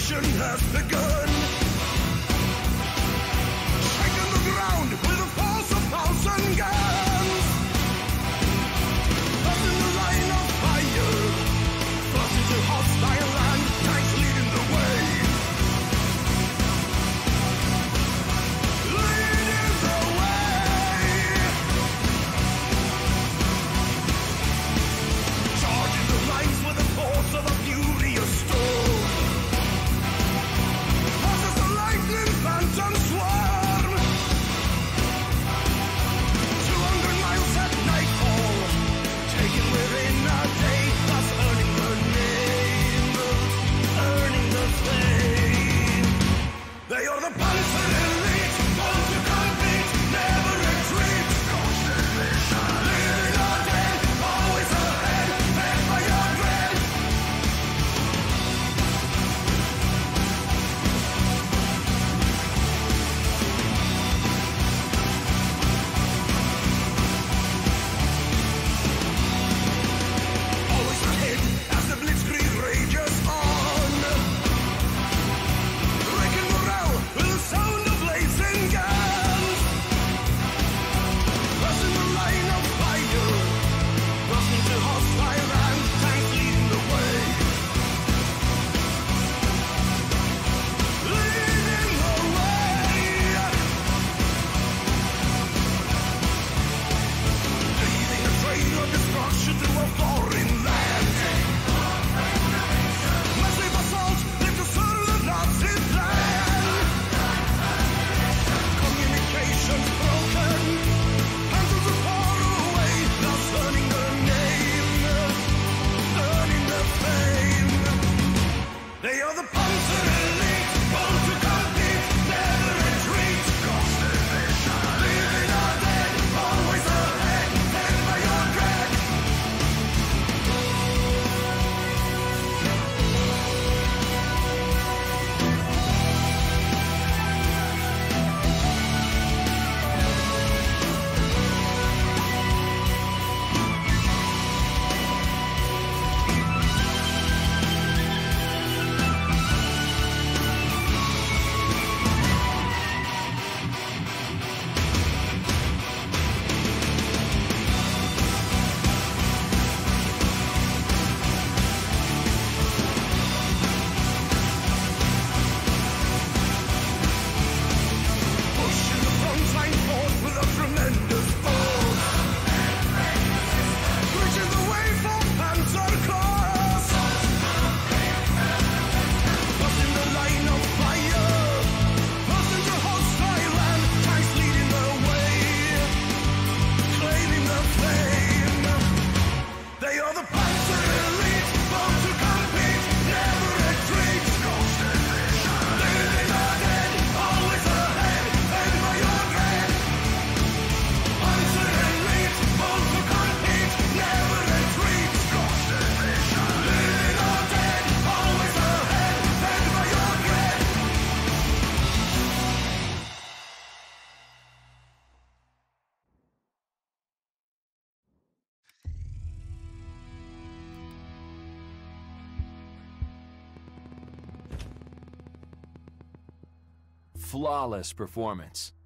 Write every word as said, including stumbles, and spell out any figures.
mission has begun. Shaking the ground with the force of thousand guns. Up in the line of fire, thrust into hostile land, tanks leading the way. Leading the way. Charging the lines with the force of a furious storm. As the lightning phantom swarm. two hundred miles at nightfall, taken within a day, thus earning the name, earning the fame. They are the Panzer elite, born to compete, never retreat. Living or dead, always ahead, fed by your dread. Always ahead as the blitzkrieg rages on. Wrecking morale with the sound of blazing guns. Crossing the line of fire, crossing to hostile land, tanks leading the way. Leading the way. Leading a train of destruction through a foreign land. Massive assault, they discern the Nazi plan. Communications broken, hands are far away, thus earning the name, earning the fame. They are the Panzer elite, born to compete, never retreat. Living or dead, always ahead, fed by your dread. Pushing the front line forth with a tremendous force. Bridging the way for Panzer Corps. Crossing the line of fire, crossing to hostile land, tanks leading the way, claiming the fame. They are the Panzer elite, born to compete, never retreat. Living or dead, always ahead, fed by your dread. Panzer elite, born to compete, never retreat. Living or dead, always ahead, fed by your dread. Flawless performance.